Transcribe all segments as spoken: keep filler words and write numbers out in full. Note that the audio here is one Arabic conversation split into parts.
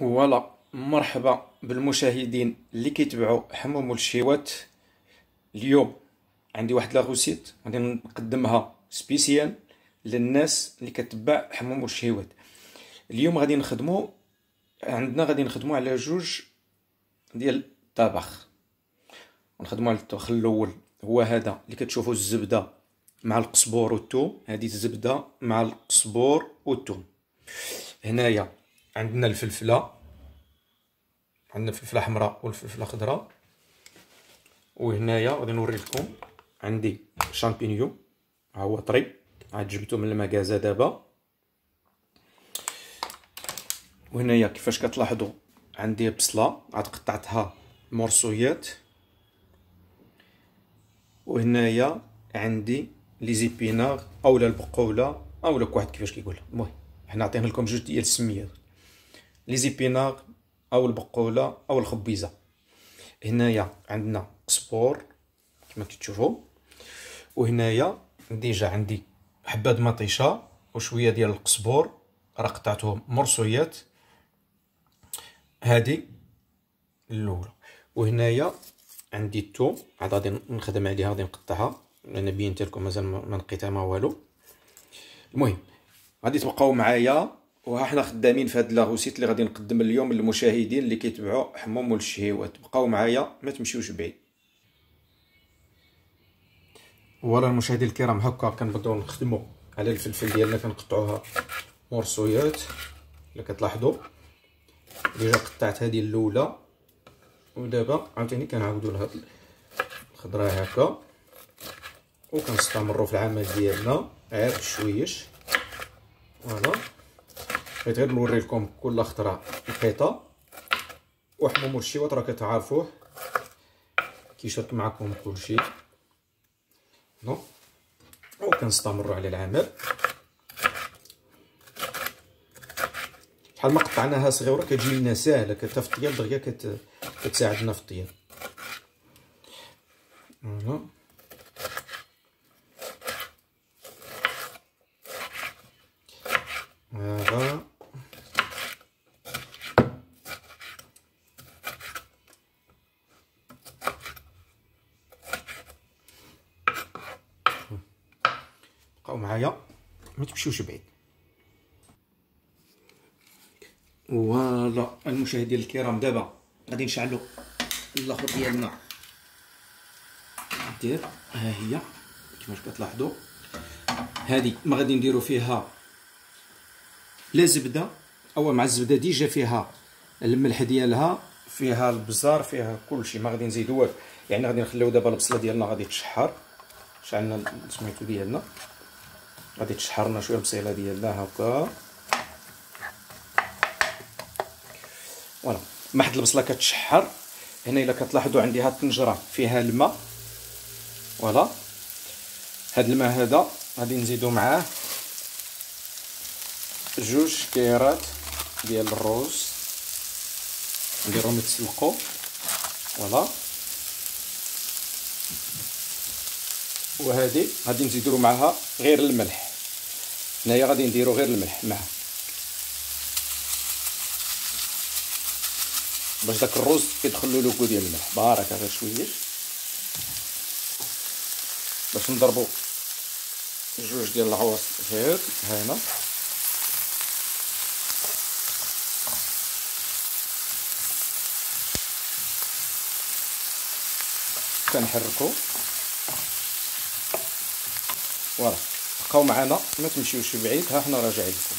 فوالا، مرحبا بالمشاهدين اللي كيتبعوا حموم والشيوات. اليوم عندي واحد لا روسيت غادي نقدمها سبيسيال للناس اللي كتبع حموم والشيوات. اليوم غادي نخدمو عندنا غادي نخدمو على جوج ديال الطبخ. نخدمو على الطبخ الاول، هو هذا اللي كتشوفوا الزبده مع القزبور والثوم. هذه الزبده مع القزبور والثوم. هنايا عندنا الفلفله، عندنا الفلفله حمراء والفلفله خضراء. وهنايا غادي نوري لكم عندي شامبينيون، ها هو طري، عاد جبتو من المكازا دابا. وهنايا كيفاش كتلاحظوا عندي بصله عاد قطعتها مرصويات. وهنايا عندي لي زيبينار اولا البقوله اولا كل واحد كيفاش كيقولها. المهم حنا عطينا لكم جوج ديال السميات، لي زيبينار او البقوله او الخبيزه. هنايا عندنا قزبور كما كتشوفوا. وهنايا ديجا عندي حباد مطيشه وشويه ديال القزبور راه قطعتهم مرصويات، هادي الاولى. وهنايا عندي الثوم عاد غادي نخدم عليها، غادي نقطعها لان بينت لكم مازال ما نقيتها ما والو. المهم غادي تبقاو معايا وها حنا خدامين في هاد لاغوسيت اللي غادي نقدم اليوم للمشاهدين اللي كيتبعوا حموم والشهيوات. بقاو معايا ما تمشيوش بعيد. فوالا المشاهدين الكرام، هكا كنبداو نخدموا على الفلفل ديالنا، كنقطعوها مرصويات اللي كتلاحظوا. ديجا قطعت هذه الاولى ودابا عاوتاني كنعاودوا لها الخضراء هكا، وكنستمروا في العمل ديالنا عاد بشويش. فوالا بغيت غير نوري لكم كل خضره لقيطه. وحموم والشيوات راه كتعرفوه كيشارك معكم كلشي. نو وكنستمروا على العمل. شحال ما قطعناها صغيره كتجي لنا ساهله، حتى في الطياب دغيا كت... كتساعدنا في الطياب. فوالا هذا بقاو معايا ما تمشيوش بعيد. فوالا المشاهدين الكرام، دابا غادي نشعلوا الاخر ديالنا. دير ها هي كيفاش كتلاحظوا، هذه ما غادي نديروا فيها لا زبده او مع الزبده ديجا فيها الملح ديالها، فيها البزار، فيها كلشي، ما غادي نزيدوا والو. يعني غادي نخليو دابا البصله ديالنا غادي تشحر. شعلنا سميتو ديالنا غادي تشحر لنا شويه البصيله ديالنا هكا. فوالا ما حد البصله كتشحر. هنا الا كتلاحظوا عندي هاد الطنجره فيها الماء. فوالا هاد الماء هذا غادي نزيدو معاه جوج كيرات ديال الروز، نديرهم يتسلقوا. فوالا وهذه غادي نزيدو معها غير الملح. هنايا غادي نديرو غير الملح معاه باش داك الروز كيدخل له لوكو ديال الملح. بارك غير شويه باش نضربو جوج ديال العواصفر هنا. كنحركو. فوالا بقاو معنا ما تمشيوش بعيد، ها حنا راجعين لكم.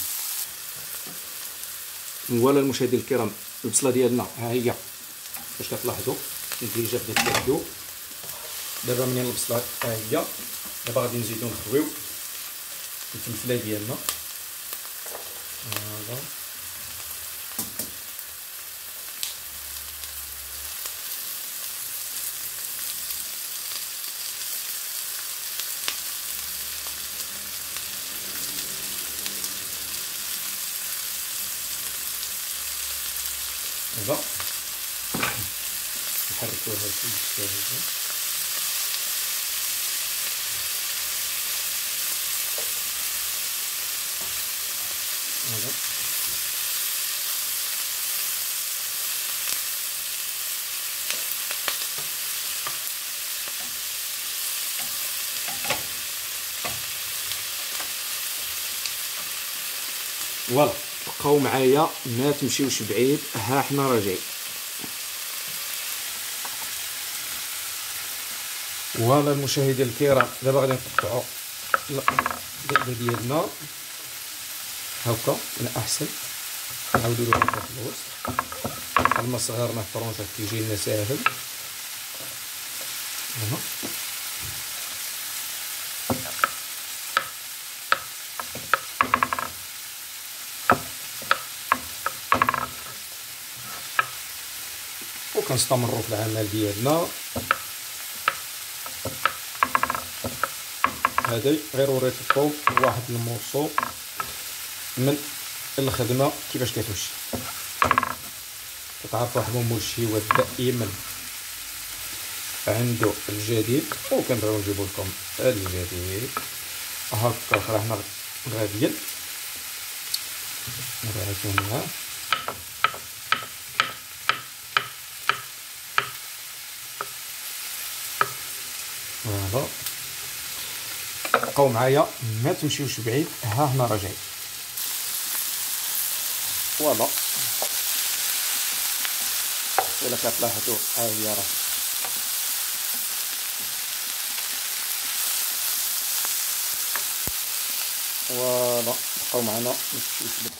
فوالا المشاهدين الكرام، البصله ديالنا ها هي باش كتلاحظوا ديجا بدات كتذوب. دابا منين البصله ها هي، دابا غادي نزيدو نخويو الفلفله ديالنا. فوالا دابا نحركوها شويه هكا. فوالا فوالا بقاو معايا ما تمشيوش بعيد، ها حنا راجعين. فوالا المشاهدين الكرام دابا غادي نقطعوا الدبه ديالنا هكا من احسن، نعاودو له هكا في الوسط بحال ما صغرنا في فرنسا كيجي لنا ساهل. هنا وكنستمروا في العمل ديالنا. هذا غير وريتكم واحد المورصو من الخدمه كيفاش كتمشي. كتعرفوا حموم الشيوات دائما عنده الجديد، وكنبغيو نجيبو لكم الجديد. هكا فرحنا غاديين نبعثو معاه. فوالا بقاو معايا ما تمشيوش بعيد، ها هنا راجعين. فوالا الا كتلاحظوا ها هي راه فوالا بقاو معنا ما تمشيوش بعيد.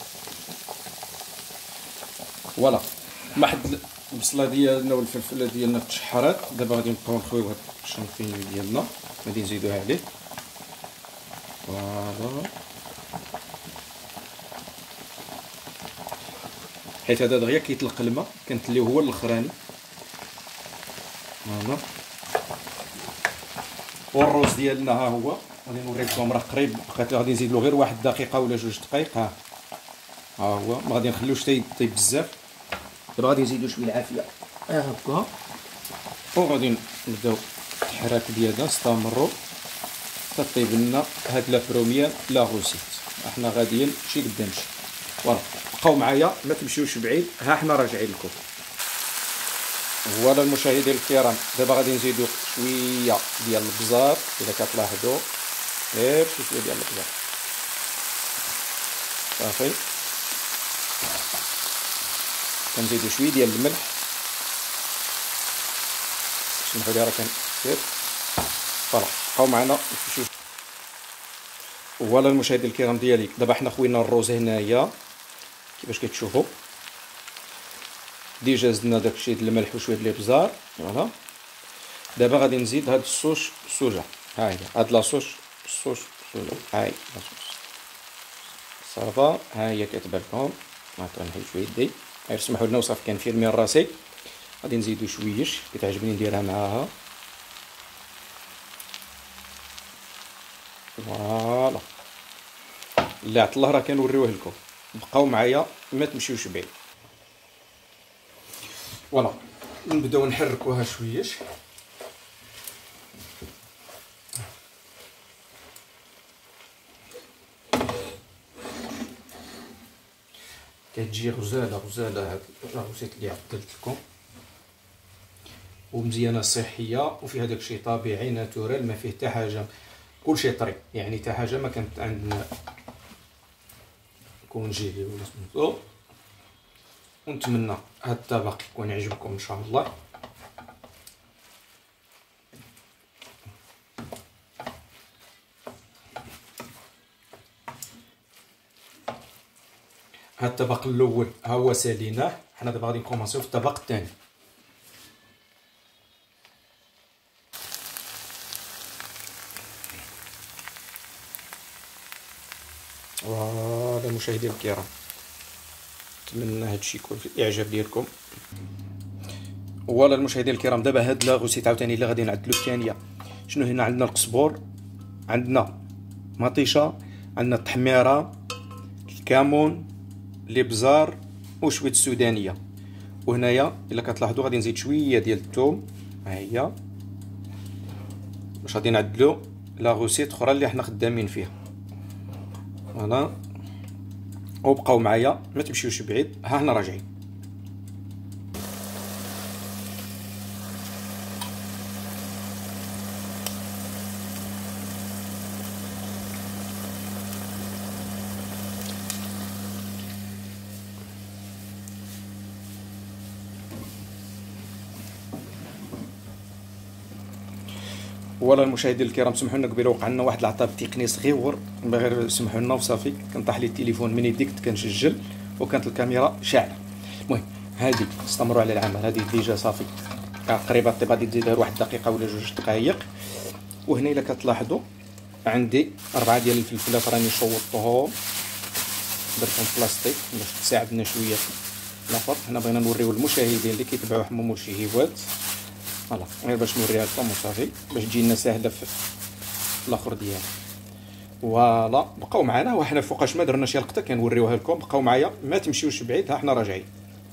فوالا ما حد البصله ديالنا والفلفله ديالنا تشحرات. دابا غادي نبقاو نخويو هاد الشامبينيون ديالنا، غادي نزيدوها عليه. فوالا حيت هذا دغيا كيطلق الماء كنتليو هو الاخراني. فوالا والروز ديالنا ها هو غادي نوريكم، راه قريب بقات غادي نزيد له غير واحد دقيقه ولا جوج دقائق. ها ها هو ما غادي نخليوش تيطيب بزاف. دابا غادي نزيدو شويه العافيه ها هكا، وغادي نبداو الحراك ديالنا. نستمروا حتى طيب لنا هاد لا بروميير لا غوسيت. احنا غاديين شي قدام شي. فوالا بقاو معايا ما تمشيوش بعيد، ها حنا راجعين لكم. فوالا المشاهدين الكرام دابا غادي نزيدو شويه ديال البزار. الا كتلاحظوا غير شي شويه ديال البزار صافي. كنزيدو شويه ديال الملح، سمحوا لي راه كنسير. فوالا بقاو معنا نمشيو. فوالا المشاهدين الكرام ديالي دابا حنا خوينا الروز هنايا كيفاش كتشوفوا. ديجا زدنا داكشي ديال الملح وشويه ديال الابزار. فوالا دابا غادي نزيد هاد الصوص السوجه. ها هي هاد لاصوص الصوص السوجه. ها هي لاصوص صافا، ها هي كتبان لكم. غنحيد شويه يدي، غير سمحوا لنا وصافي كنفير من راسي. غادي نزيدو شويش، كتعجبني نديرها معاها. فوالا لا عطله راه كنوريوه لكم. بقاو معايا ما تمشيوش بعيد. فوالا نبداو نحركوها شويش. كتجي غزاله غزاله هاد اللاغوسيت اللي عدلت لكم، ومزيانه صحيه وفيها داكشي طبيعي ناتورال، ما فيه حتى حاجه، كلشي طري يعني حتى حاجه ما كانت عندنا كونجيلي ولا سميتو. ونتمنى هاد الطبق يكون يعجبكم ان شاء الله. هاد الطبق الاول ها هو ساليناه، حنا دابا غادي نكومونسيو في الطبق الثاني. فوالا المشاهدين الكرام نتمنى هادشي يكون في الاعجاب ديالكم. فوالا المشاهدين الكرام دابا هاد لاغوسيت عاوتاني اللي غادي نعدلو الثانيه. شنو هنا عندنا القزبور، عندنا مطيشه، عندنا التحميره، الكمون، الابزار وشويه السودانيه. وهنايا الا كتلاحظوا غادي نزيد شويه ديال الثوم. ها هي باش غادي نعدلو لاغوسيت اخرى اللي حنا خدامين فيها. فوالا وبقاو معايا ما تمشيوش بعيد، ها حنا راجعين. ولا المشاهدين الكرام، سمحوا لنا قبيله وقع لنا واحد العطاب تقني صغيور، غير سمحوا لنا وصافي. كنطيح لي التليفون من يديك كنسجل وكانت الكاميرا شاعله. المهم هذه استمروا على العمل، هذه ديجا صافي قريبه الطيب، غادي تزيدها واحد الدقيقه ولا جوج دقائق. وهنا الا كتلاحظوا عندي اربعه ديال الفلفلات راني شوطتهم درتهم بلاستيك باش تساعدنا شويه في لافط. حنا بغينا نوريو المشاهدين اللي كيتبعوا حموم والشهيوات، فوالا غير باش نوريها لكم وصافي باش تجينا ساهله في الاخر ديالها. فوالا بقاو معنا وحنا فوقاش ما درنا شي لقطه كنوريوها لكم، بقاو معايا ما تمشيوش بعيد، ها حنا راجعين.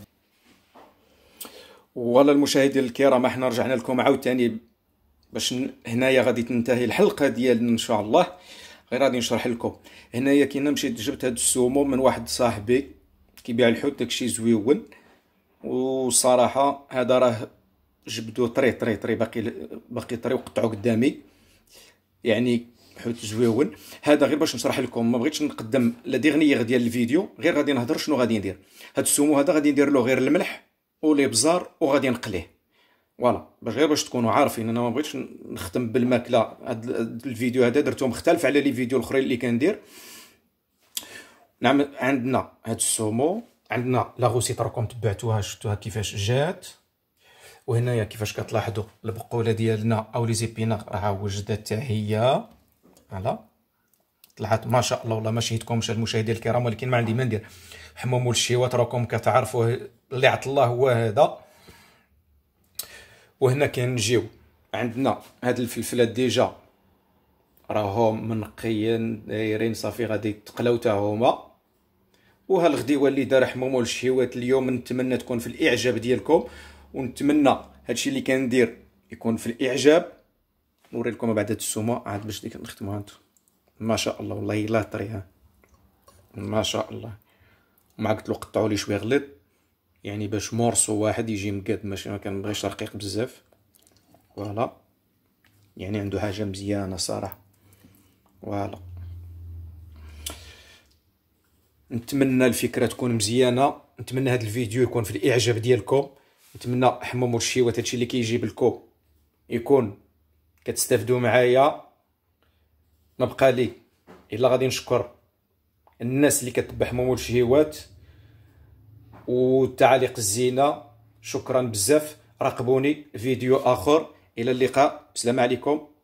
ولا المشاهدين الكرام احنا رجعنا لكم عاوتاني باش هنايا غادي تنتهي الحلقه ديالنا ان شاء الله. غير غادي نشرح لكم هنايا كينا مشيت جبت هاد السومو من واحد صاحبي كيبيع الحوت، داكشي زويون. والصراحه هذا راه جبدو طري طري طري باقي باقي طري وقطعو قدامي، يعني حوت زويون. هذا غير باش نشرح لكم، ما بغيتش نقدم لا ديغنيير ديال الفيديو، غير غادي نهضر شنو غادي ندير. هاد السومو هذا غادي ندير له غير الملح والابزار وغادي نقليه، فوالا باش غير باش تكونوا عارفين. انا ما بغيتش نختم بالماكله، هاد الفيديو هذا درته مختلف على لي فيديو الاخرين اللي كندير. نعم عندنا هاد السومو، عندنا لا غوسيط راكم تبعتوها شفتوها كيفاش جات. وهنايا كيفاش كتلاحظوا البقوله ديالنا او لي زيبينار راه وجدت حتى هي، فوالا طلعت ما شاء الله. والله ما شهيتكمش المشاهدين الكرام، ولكن ما عندي ما ندير. حموم والشيوات راكم كتعرفوا اللي عط الله هو هذا. وهنا كنجيو عندنا هاد الفلفلات ديجا راهم منقيين دايرين صافي غادي يتقلاو تا هما. وها الغديوه اللي دار حموم والشهيوات اليوم نتمنى تكون في الاعجاب ديالكم، ونتمنى هادشي اللي كندير يكون في الاعجاب. نوري لكم بعد هاد السومه عاد باش ديك نختموها انتم. ما شاء الله والله الا طريها ما شاء الله. ومع قلت له قطعوا لي شويه غليظ يعني باش مورسو واحد يجي مقاد، ماشي ما كنبغيش رقيق بزاف. فوالا يعني عنده حاجه مزيانه صراحه. فوالا نتمنى الفكره تكون مزيانه، نتمنى هذا الفيديو يكون في الاعجاب ديالكم، نتمنى حموم والشيوات هادشي اللي كيجيب لكم يكون كتستافدوا معايا. ما بقى لي الا غادي نشكر الناس اللي كتبع حموم والشهيوات والتعاليق الزينه، شكرا بزاف. راقبوني فيديو اخر، الى اللقاء، السلام عليكم.